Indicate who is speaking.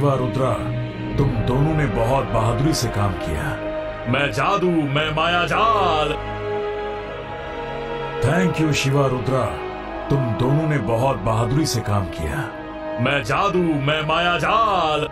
Speaker 1: शिवा रुद्रा, तुम दोनों ने बहुत बहादुरी से काम किया।
Speaker 2: मैं जादू, मैं माया जाल।
Speaker 1: थैंक यू शिवा रुद्रा, तुम दोनों ने बहुत बहादुरी से काम किया।
Speaker 2: मैं जादू, मैं माया जाल।